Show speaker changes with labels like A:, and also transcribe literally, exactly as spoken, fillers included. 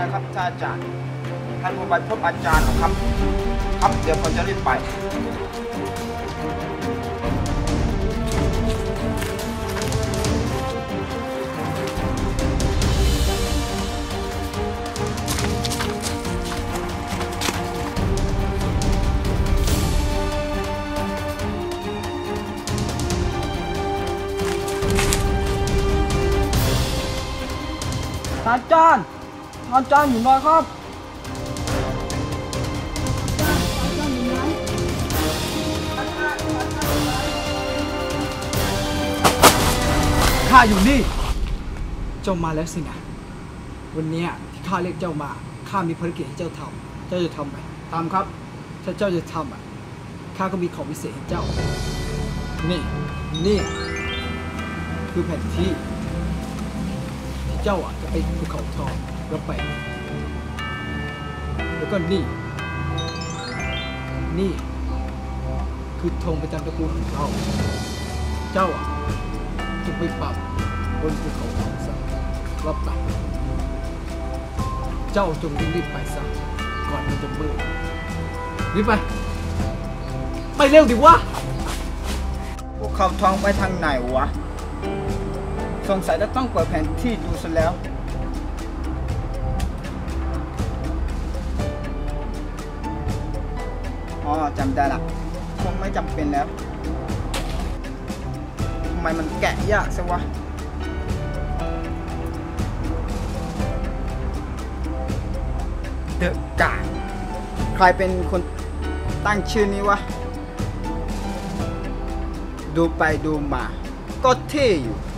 A: ไงครับท่านอาจารย์ท่านผมไปพบอาจารย์หรอครับครับเดี๋ยวผมจะรีบไปอาจารย์อาจารย์อยู่ไหนครับข้าอยู่นี่เจ้ามาแล้วสินะวันนี้ที่ข้าเรียกเจ้ามาข้ามีภารกิจให้เจ้าทำเจ้าจะทำไหมทำครับถ้าเจ้าจะทำอ่ะข้าก็มีของพิเศษให้เจ้านี่นี่คือแผนที่เจ้าอ่ะจะไปภูเขาทองแล้วไปแล้วก็นี่นี่คือธงประจำตระกูลของเราเจ้าอ่ะจะไปปรับบนภูเขาทองซะรับไปเจ้าจงรีบไปซะก่อนมันจะมืดรีบไปไปเร็วดิวะภูเขาทองไปทางไหนวะสงสัยจะต้องเปิดแผนที่ดูซะแล้วอ๋อจำได้ละคงไม่จำเป็นแล้วทำไมมันแกะยากซะวะเดอะกาใครเป็นคนตั้งชื่อนี้วะดูไปดูมาก็เท่อยู่